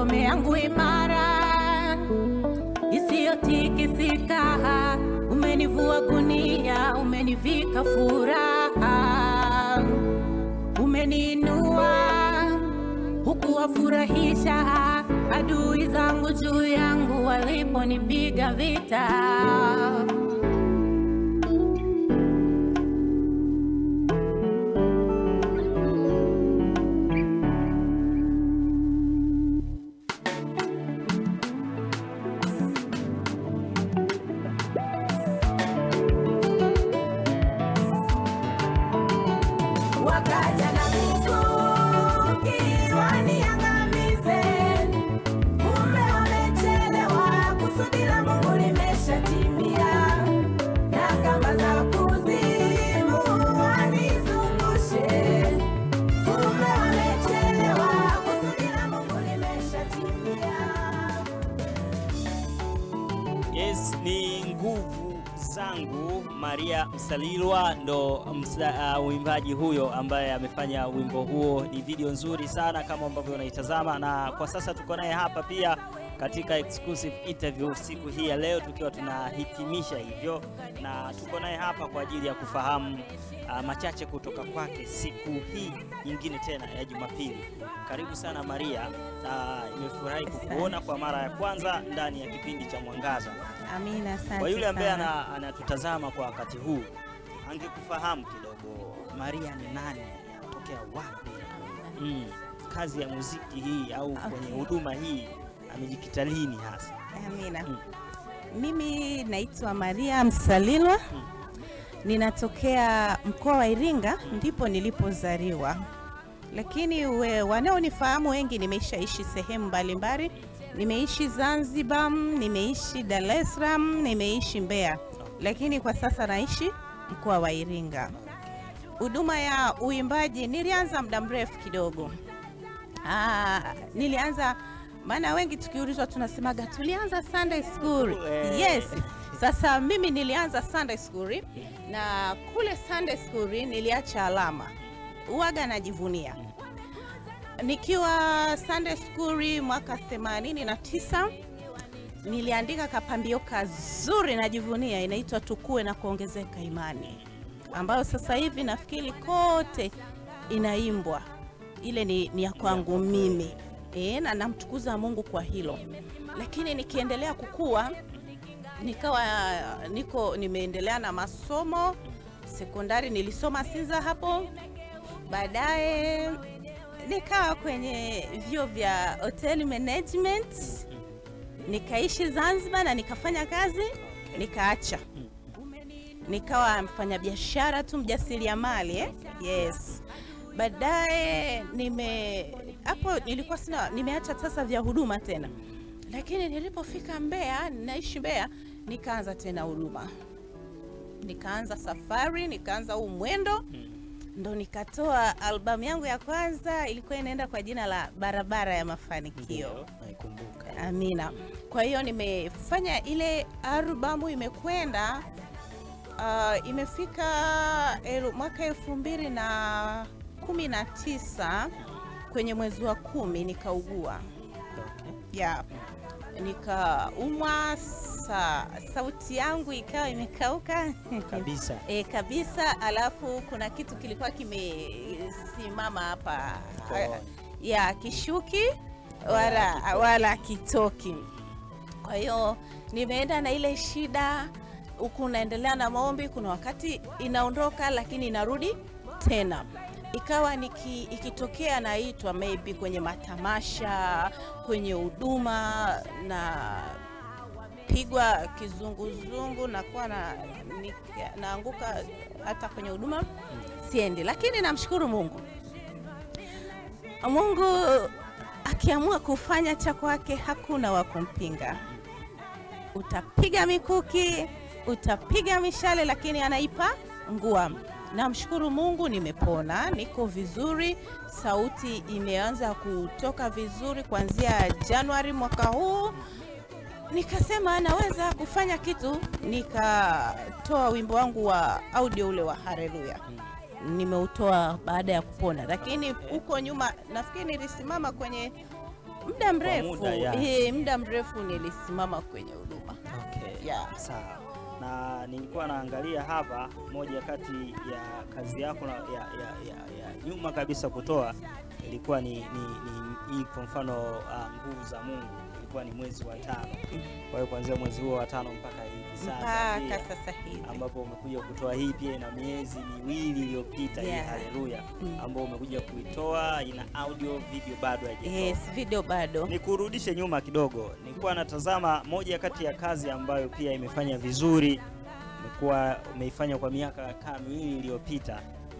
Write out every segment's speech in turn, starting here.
ngome yangu imara isiyotikisika. Umenivua gunia, umenivika furaha, umeniinua huku wafurahisha adui zangu juu yangu waliponipiga vita. Wakaja na mikuki waniangamize, kumbe wamechelewa, kusudi la Mungu limeshatimia. Na kamba za kuzimu wanizungushe, kumbe wamechelewa, kusudi la Mungu limeshatimia. Yes, ni nguvu zangu. Maria Msalilwa ndo uimbaji huyo ambaye amefanya wimbo huo. Ni video nzuri sana kama ambavyo unaitazama, na kwa sasa tuko naye hapa pia katika exclusive interview siku hii ya leo, tukiwa tunahitimisha hivyo, na tuko naye hapa kwa ajili ya kufahamu machache kutoka kwake siku hii nyingine tena ya Jumapili. Karibu sana Maria, nimefurahi kukuona kwa mara ya kwanza ndani ya kipindi cha Mwangaza. Amina, asante. Kwa yule ambaye anatutazama kwa wakati huu, angekufahamu kidogo Maria ni nani, anatokea wapi, kazi ya muziki hii au kwenye huduma hii amejikita lini hasa? Amina. Mimi naitwa Maria Msalilwa. Ninatokea mkoa wa Iringa, ndipo nilipozaliwa. Lakini wanaonifahamu wengi, nimeshaishi sehemu mbalimbali. Nimeishi Zanzibar, nimeishi Dar es Salaam, nimeishi Mbeya. Lakini kwa sasa naishi mkoa wa Iringa. Huduma ya uimbaji nilianza muda mrefu kidogo. Nilianza, maana wengi tukiulizwa tunasemaga tulianza Sunday school. Yes. Sasa mimi nilianza Sunday school, na kule Sunday school niliacha alama. Uwaga najivunia. Nikiwa Sunday school mwaka 89 niliandika kapambio kazuri najivunia, inaitwa Tukue na Kuongezeka Imani, ambayo sasa hivi nafikiri kote inaimbwa. Ile ni ya kwangu mimi. Na namtukuza Mungu kwa hilo. Lakini nikiendelea kukua, nikawa nimeendelea na masomo. Sekondari nilisoma Sinza hapo. Baadaye nikawa kwenye vyuo vya hotel management. Nikaishi Zanzibar na nikafanya kazi, nikaacha. Nikawa mfanya biashara tu, mjasiriamali. Yes. Baadaye hapo nilikuwa nimeacha sasa vya huduma tena. Lakini nilipofika Mbeya, naishi Mbeya, nikaanza tena huduma. Nikaanza safari, nikaanza huu mwendo. Ndo nikatoa albamu yangu ya kwanza, ilikuwa inaenda kwa jina la Barabara ya Mafanikio. Naikumbuka. Amina. Kwa hiyo nimefanya ile albamu, imekwenda imefika mwaka 2019 kwenye mwezi wa 10 nikaugua. Nikaumwa, sauti yangu ikawa imekauka kabisa. Kabisa. Alafu kuna kitu kilikuwa kimesimama hapa, kishuki wala kitoki. Kwa hiyo nimeenda na ile shida huku, naendelea na maombi. Kuna wakati inaondoka lakini inarudi tena. Ikawa ikitokea naitwa maybe kwenye matamasha, kwenye huduma, na pigwa kizunguzungu, na kwa naanguka hata kwenye huduma siendi. Lakini namshukuru Mungu. Mungu akiamua kufanya cha kwake hakuna wa kumpinga. Utapiga mikuki, utapiga mishale, lakini anaipa ngua. Namshukuru Mungu, nimepona, niko vizuri. Sauti imeanza kutoka vizuri kuanzia Januari mwaka huu. Nikasema naweza kufanya kitu, nikatoa wimbo wangu wa audio ule wa Haleluya. Nimeutoa baada ya kupona, lakini huko nyuma nafikiri nilisimama kwenye Muda mrefu. Muda Mrefu nilisimama kwenye huduma. Okay. Yeah. Sawa. Na nilikuwa naangalia hapa moja kati ya kazi yako ya nyuma kabisa kutoa ilikuwa ni kwa mfano nguvu za Mungu, ilikuwa ni mwezi wa 5. Kwa hiyo kuanzia mwezi huo wa 5 mpaka hivi sasa hivi ambapo umekuja kutoa hii pia ina miezi 2 iliyopita. Hii haleluya ambao umekuja kuitoa, ina audio, video bado haijatoka. Yes, video bado. Nikurudishe nyuma kidogo. Nilikuwa natazama moja kati ya kazi ambayo pia imefanya vizuri, umeifanya kwa miaka kama 2 iliyopita.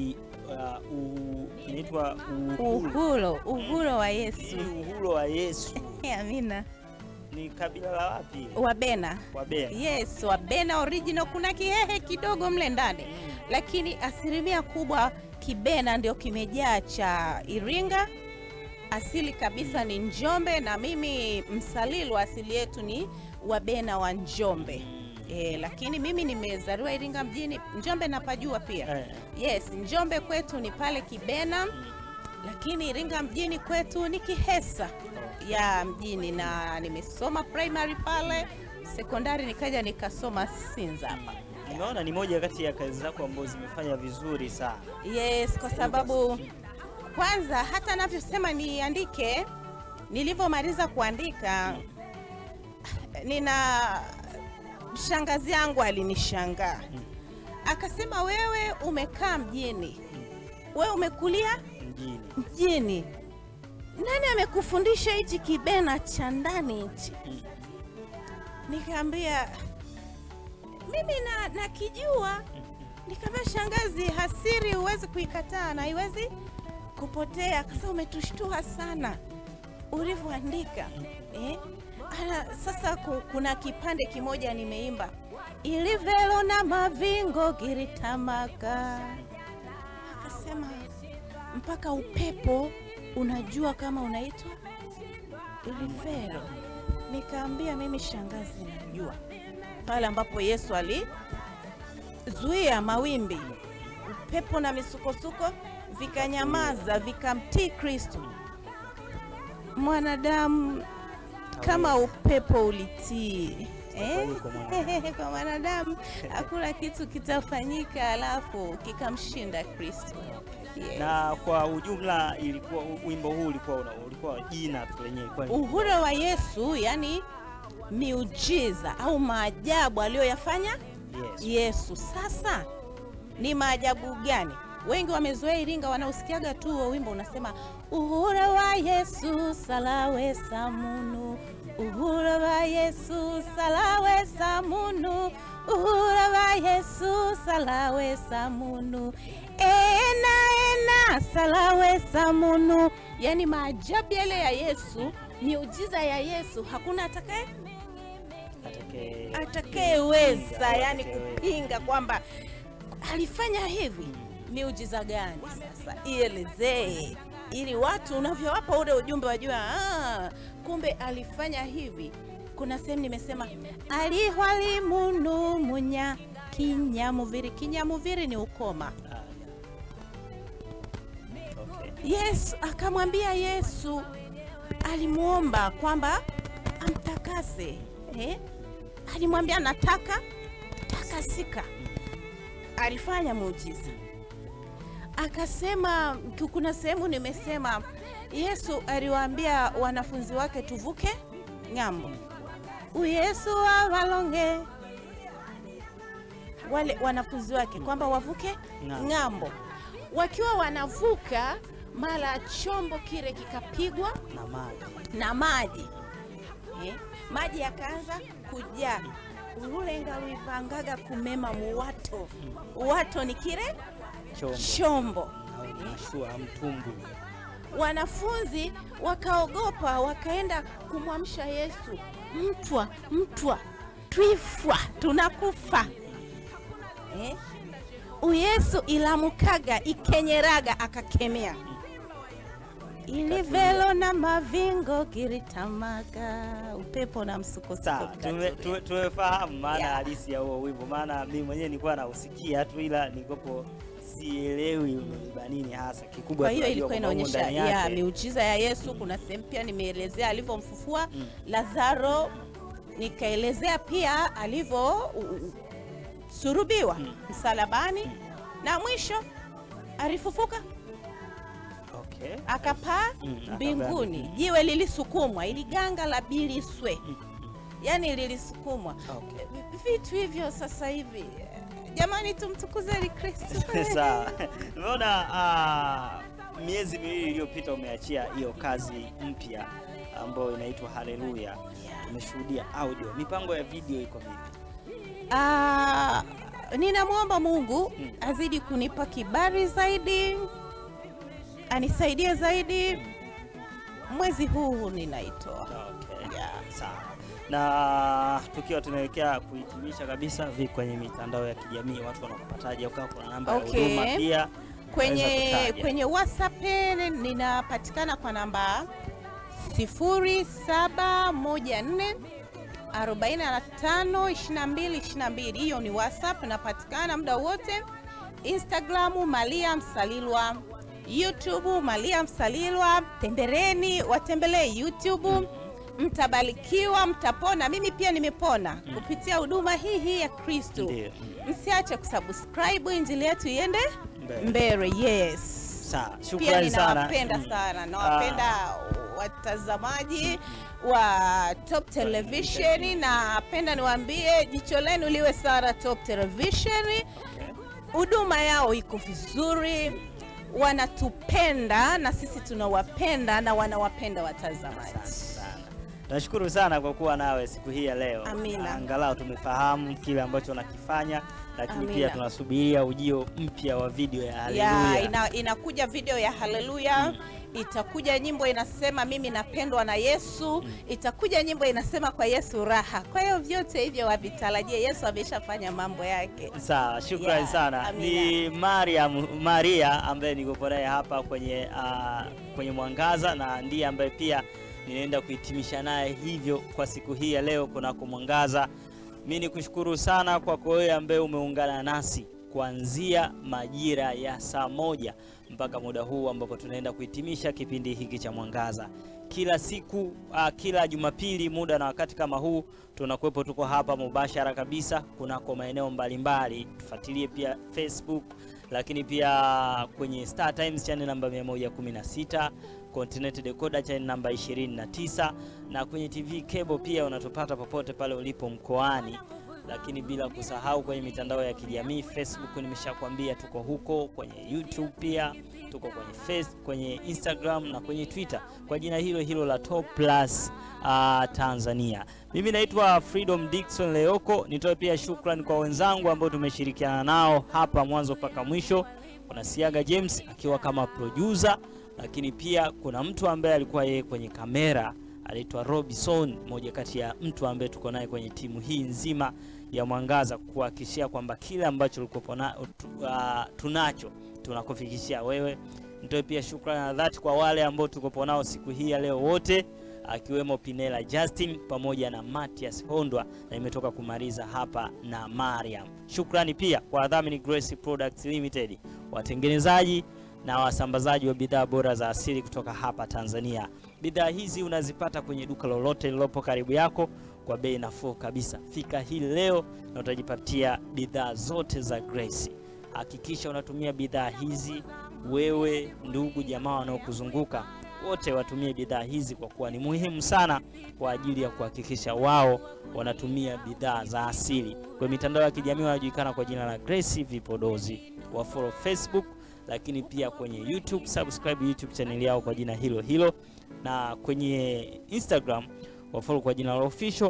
Inaitwa Uhuru wa Yesu. Uhuru wa Yesu. Amina. Ni kabila la wapi? Wabena. Wabena. Yes, Wabena original, kuna Kihehe kidogo mle ndani. Lakini asilimia kubwa Kibena ndio kimejaa cha Iringa. Asili kabisa ni Njombe, na mimi Msalilwa asili yetu ni Wabena wa Njombe. Lakini mimi nimezaliwa Iringa mjini. Njombe napajua pia. Yes, Njombe kwetu ni pale Kibena. Lakini Iringa mjini kwetu ni Kihesa ya mjini, na nimesoma primary pale, sekondari nikaja nikasoma Sinza hapa. Nimeona ni moja kati ya kazi zako ambazo zimefanya vizuri sana. Yes, kwa sababu kwanza hata navyosema niandike, nilivyomaliza kuandika nina shangazi yangu alinishangaa. Akasema, wewe umekaa mjini, wewe umekulia mjini, nani amekufundisha hichi Kibena cha ndani hichi? Nikamwambia mimi nakijua. Nikamwambia, shangazi, hasiri huwezi kuikataa na haiwezi kupotea. Akasema, umetushtua sana ulivyoandika. Sasa kuna kipande kimoja nimeimba, ilivelo na mavingo giritamaka. Akasema, mpaka upepo unajua kama unaitwa ilivelo. Nikaambia, mimi shangazi najua. Pale ambapo Yesu alizuia mawimbi, upepo na misukosuko vikanyamaza, vikamtii Kristo. Mwanadamu kama upepo ulitii, kwa mwanadamu hakuna kitu kitafanyika alafu kikamshinda Kristo. Yes. Na kwa ujumla ilikuwa wimbo huu ulikuwa jina tu lenyewe kwa Uhuru wa Yesu, yani miujiza au maajabu aliyoyafanya Yesu. Sasa ni maajabu gani? Wengi wamezoea Iringa, wanausikiaga tu wimbo unasema uhuru wa Yesu salawe samunu, uhuru wa Yesu salawe samunu, uhuru wa Yesu salawe samunu, ena salawe samunu. Yani maajabu yale ya Yesu, miujiza ya Yesu, hakuna atakayeweza yani kupinga kwamba alifanya hivi. Miujiza gani sasa? Ielezee ili watu unavyowapa ule ujumbe wajua, kumbe alifanya hivi. Kuna sehemu nimesema alihwali munu munya kinyamuviri. Kinyamuviri ni ukoma. Yes, akamwambia Yesu, alimuomba kwamba amtakase. Alimwambia nataka takasika. Alifanya muujiza. Akasema, kuna sehemu nimesema Yesu aliwaambia wanafunzi wake tuvuke ng'ambo. Yesu walonge wale wanafunzi wake kwamba wavuke ng'ambo. Wakiwa wanavuka, mara chombo kile kikapigwa na maji. Maji yakaanza kujaa. Urulenga luipangaga kumema muwato. Uwato ni kile chombo. Mashua mtumbu. Wanafunzi wakaogopa, wakaenda kumwamsha Yesu. Mtwa, twifwa, tunakufa. Yesu ilamukaga, ikenyeraga, akakemea. Ilivelo na mavingo giritamaka, upepo na msukosuko. Tumefahamu maana halisi ya huo wimbo, maana mimi mwenyewe nilikuwa nausikia tu, ila nilikopo sielewi umebeba nini hasa kikubwa. Kwa hiyo tunajua ilikuwa kwamba humo inaonyesha ndani yake- miujiza ya Yesu. Kuna sehemu pia nimeelezea alivyomfufua Lazaro, nikaelezea pia alivyo surubiwa msalabani, na mwisho alifufuka Okay. akapaa mbinguni. Jiwe lilisukumwa, ili ganga la Biliswe, yani lilisukumwa. Okay. Vitu hivyo sasa hivi, jamani, tumtukuzeni Kristo. Sawa. Umeona miezi miwili iliyopita umeachia hiyo kazi mpya ambayo inaitwa Haleluya. Tumeshuhudia audio. Mipango ya video iko vipi? Ninamwomba Mungu azidi kunipa kibali zaidi, anisaidie zaidi. Mwezi huu ninaitoa. Okay. Yeah. Sawa. Na tukiwa tunaelekea kuhitimisha kabisa, vipi kwenye mitandao ya kijamii watu wanakupataje? Au kama kuna namba ya huduma pia kwenye WhatsApp ninapatikana kwa namba 0714 45 22 22. Hiyo ni WhatsApp, napatikana muda wote. Instagram Maria Msalilwa, YouTube Maria Msalilwa. Watembelee YouTube, mtabarikiwa, mtapona. Mimi pia nimepona kupitia huduma hii ya Kristo. Msiache kusubscribe, injili yetu iende mbele. Yes. Sawa. Pia Shukrani sana. ninawapenda sana. Nawapenda watazamaji wa Top Television. Napenda niwaambie jicho lenu liwe sana Top Television. Huduma yao iko vizuri, wanatupenda na sisi tunawapenda, na wanawapenda watazamaji. Nashukuru sana kwa kuwa nawe siku hii ya leo. Amina. Angalau tumefahamu kile ambacho unakifanya, lakini Amina. pia tunasubiria ujio mpya wa video ya Haleluya. Inakuja video ya Haleluya. Itakuja nyimbo inasema mimi napendwa na Yesu. Itakuja nyimbo inasema kwa Yesu raha. Kwa hiyo vyote hivyo wavitarajie, Yesu ameshafanya mambo yake. Sawa, shukrani sana. Amina. Ni Maria ambaye niko naye hapa kwenye Mwangaza, na ndiye ambaye pia ninaenda kuhitimisha naye hivyo kwa siku hii ya leo kunako Mwangaza. Mimi nikushukuru sana kwa wewe ambaye umeungana nasi kuanzia majira ya saa 1 mpaka muda huu ambapo tunaenda kuhitimisha kipindi hiki cha Mwangaza. Kila siku, kila Jumapili muda na wakati kama huu tunakuepo, tuko hapa mubashara kabisa kunako maeneo mbalimbali. Tufuatilie pia Facebook, lakini pia kwenye Star Times channel namba 116, Continental Decoder channel namba 29, na kwenye TV cable pia unatupata popote pale ulipo mkoani. Lakini bila kusahau kwenye mitandao ya kijamii, Facebook nimeshakwambia tuko huko, kwenye YouTube pia tuko kwenye Instagram na kwenye Twitter kwa jina hilo la Top Plus Tanzania. Mimi naitwa Freedom Dickson Leoko. Nitoe pia shukrani kwa wenzangu ambao tumeshirikiana nao hapa mwanzo mpaka mwisho. Kuna Siaga James akiwa kama producer, lakini pia kuna mtu ambaye alikuwa yeye kwenye kamera, anaitwa Robinson, mmoja kati ya mtu ambaye tuko naye kwenye timu hii nzima ya Mwangaza kuhakikishia kwamba kile ambacho ulikopo tunacho tunakufikishia wewe. Nitoe pia shukrani na dhati kwa wale ambao tuko nao siku hii ya leo wote, akiwemo Pinela Justin pamoja na Matias Hondwa, na imetoka kumaliza hapa na Mariam. Shukrani pia kwa wadhamini Grace Products Limited, watengenezaji na wasambazaji wa bidhaa bora za asili kutoka hapa Tanzania. Bidhaa hizi unazipata kwenye duka lolote lilopo karibu yako kwa bei nafuu kabisa. Fika hii leo na utajipatia bidhaa zote za Grace. Hakikisha unatumia bidhaa hizi, wewe, ndugu, jamaa wanaokuzunguka wote watumie bidhaa hizi, kwa kuwa ni muhimu sana kwa ajili ya kuhakikisha wao wanatumia bidhaa za asili. Kwa mitandao ya kijamii wanajulikana kwa jina la Grace Vipodozi. Wa follow Facebook, lakini pia kwenye YouTube, subscribe YouTube channel yao kwa jina hilo, na kwenye Instagram wa follow kwa jina la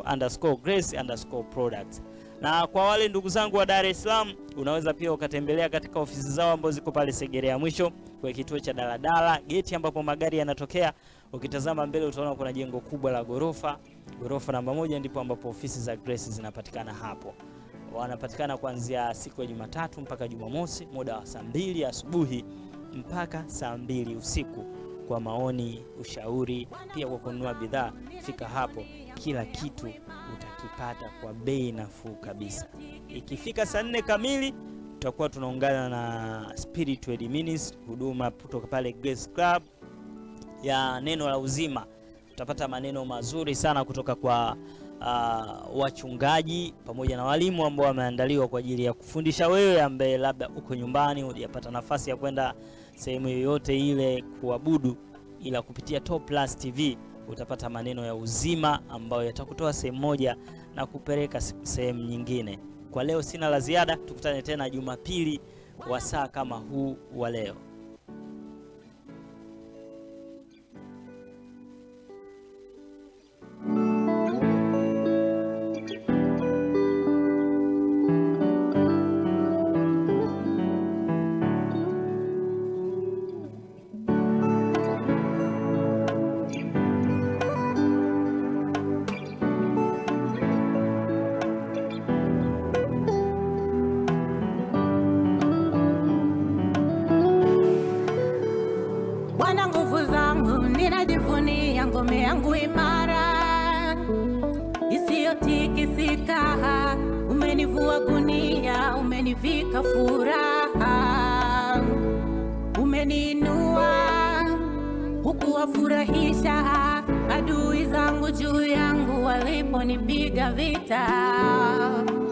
official_grace_products. Na kwa wale ndugu zangu wa Dar es Salaam, unaweza pia ukatembelea katika ofisi zao ambazo ziko pale Segerea mwisho kwa kituo cha daladala, geti ambapo magari yanatokea. Ukitazama mbele utaona kuna jengo kubwa la ghorofa namba 1, ndipo ambapo ofisi za Grace zinapatikana hapo. Wanapatikana kuanzia siku ya Jumatatu mpaka Jumamosi, muda wa saa 2 asubuhi mpaka saa 2 usiku. Kwa maoni, ushauri, pia kwa kununua bidhaa, fika hapo. Kila kitu utakipata kwa bei nafuu kabisa. Ikifika saa 4 kamili tutakuwa tunaungana na Spiritual Ministry, huduma kutoka pale Grace Club ya neno la uzima. Tutapata maneno mazuri sana kutoka kwa wachungaji pamoja na walimu ambao wameandaliwa kwa ajili ya kufundisha wewe ambaye labda uko nyumbani hujapata nafasi ya kwenda sehemu yoyote ile kuabudu, ila kupitia Top Plus TV utapata maneno ya uzima ambayo yatakutoa sehemu moja na kupeleka sehemu nyingine. Kwa leo sina la ziada, tukutane tena Jumapili wa saa kama huu wa leo. Bwana nguvu zangu, ninajivunia ngome yangu imara isiyotikisika. Umenivua gunia, umenivika furaha, umeniinua huku wafurahisha adui zangu juu yangu waliponipiga vita.